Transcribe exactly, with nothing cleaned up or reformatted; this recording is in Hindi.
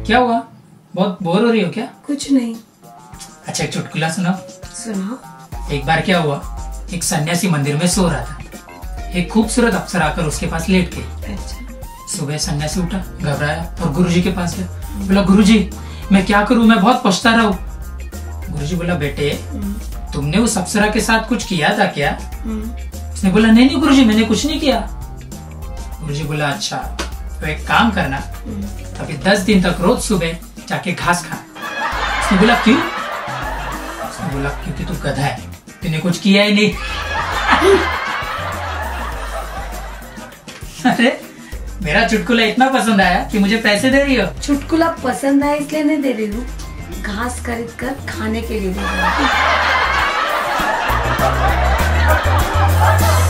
क्या हुआ, बहुत बोर हो रही हो क्या? कुछ नहीं। अच्छा एक चुटकुला सुनाओ। सुनाओ। एक बार क्या हुआ, एक सन्यासी मंदिर में सो रहा था। एक खूबसूरत अप्सरा आकर उसके पास लेट गई। अच्छा। सुबह सन्यासी उठा, घबराया और गुरुजी के पास गया। बोला गुरुजी मैं क्या करूं, मैं बहुत पछता रहा हूँ। गुरुजी बोला बेटे तुमने उस अप्सरा के साथ कुछ किया था क्या? उसने बोला नहीं नहीं गुरुजी मैंने कुछ नहीं किया। गुरुजी बोला अच्छा तो एक काम करना, अभी दस दिन तक रोज सुबह जाके घास खा। उसने बोला क्यों? उसने बोला क्योंकि तू गधा है, तूने कुछ किया ही नहीं। अरे मेरा चुटकुला इतना पसंद आया कि मुझे पैसे दे रही हो? चुटकुला पसंद आया इसलिए नहीं दे रही हूँ, घास खरीद कर खाने के लिए दे रही हूँ।